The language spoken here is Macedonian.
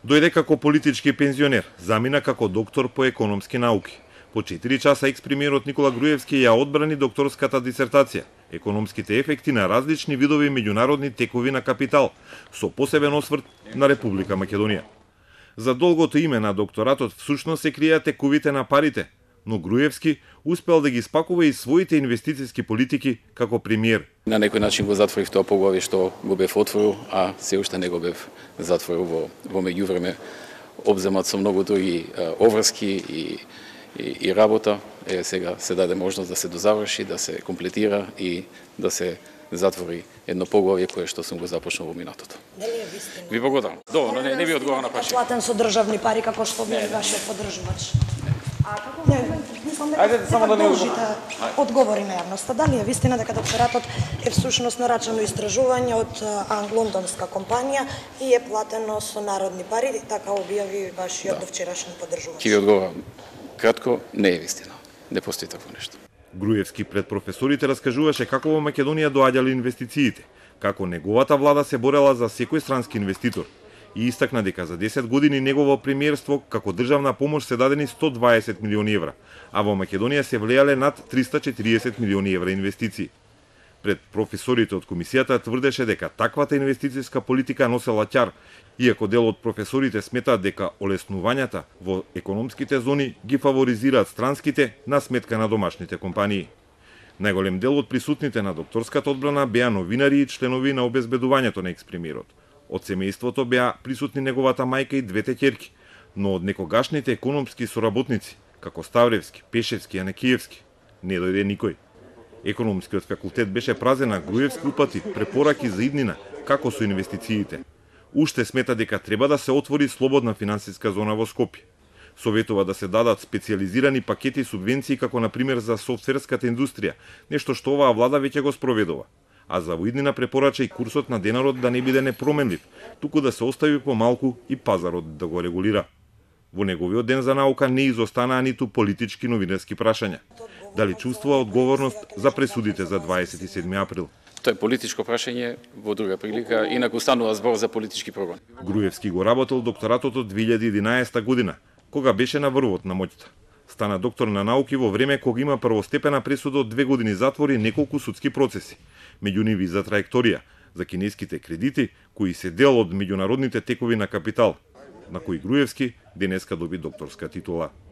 Дојде како политички пензионер, замина како доктор по економски науки. По 4 часа екс-премиерот Никола Груевски ја одбрани докторската дисертација «Економските ефекти на различни видови меѓународни текови на капитал» со посебен осврт на Република Македонија. За долгото име на докторатот всушност се криеа тековите на парите, но Груевски успел да ги спакува и своите инвестициски политики како премиер. На некој начин го затворив тоа поглавје што го бев отворил, а се уште не го бев затворил во меѓувреме. Обземат со многу други обврски и работа. Сега се даде можност да се дозаврши, да се комплетира и да се затвори едно поглавје кое што сум го започнал во минатото. Дали е вистина? Ви благодарам. Но не ви одговорам на прашање. Платен со државни пари како што вие вашиот поддржувач. Ајде само да не одговори на јавноста. Дали е вистина дека докторатот е всушност нарачано истражување од лондонска компанија и е платено со народни пари, така објави вашиот довчерашен поддржувач? Ќе ви одговорам кратко, не е вистина. Не постои такво нешто. Груевски пред професорите раскажуваше како во Македонија доаѓале инвестициите, како неговата влада се борела за секој странски инвеститор и истакна дека за 10 години негово премиерство како државна помош се дадени 120 милиони евра, а во Македонија се влеале над 340 милиони евра инвестиции. Пред професорите од комисијата тврдеше дека таквата инвестициска политика носела ќар, иако дел од професорите сметаат дека олеснувањата во економските зони ги фаворизираат странските на сметка на домашните компании. Најголем дел од присутните на докторската одбрана беа новинари и членови на обезбедувањето на екс-премиерот. Од семејството беа присутни неговата мајка и двете ќерки, но од некогашните економски соработници, како Ставревски, Пешевски и Анекиевски, не дојде никој. Економскиот факултет беше празен, а Груевски упати препораки за иднина како со инвестициите. Уште смета дека треба да се отвори слободна финансиска зона во Скопје. Советува да се дадат специјализирани пакети субвенции како на пример за софтверската индустрија, нешто што оваа влада веќе го спроведува. А за воиднина препорача и курсот на денарот да не биде непроменлив, туку да се остави помалку и пазарот да го регулира. Во неговиот ден за наука не изостанаа ниту политички новинарски прашања. Дали чувствува одговорност за пресудите за 27 април? Тоа е политичко прашање во друга прилика, инаку станува збор за политички прогон. Груевски го работел докторатот од 2011 година, кога беше на врвот на моќта. Стана доктор на науки во време кога има првостепена пресуда од 2 години затвор и неколку судски процеси. Меѓу нив и за траекторија, за кинеските кредити, кои се дел од меѓународните текови на капитал, на кои Груевски денеска доби докторска титула.